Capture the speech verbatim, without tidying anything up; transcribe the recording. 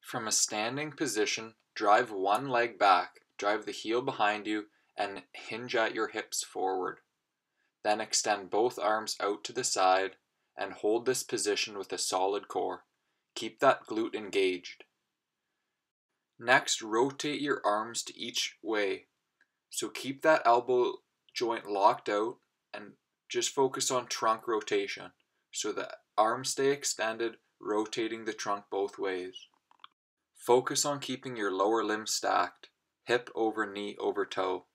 From a standing position, drive one leg back, drive the heel behind you, and hinge at your hips forward. Then extend both arms out to the side and hold this position with a solid core. Keep that glute engaged. Next, rotate your arms to each way. So keep that elbow joint locked out and just focus on trunk rotation. So the arms stay extended, rotating the trunk both ways. Focus on keeping your lower limb stacked, hip over knee over toe.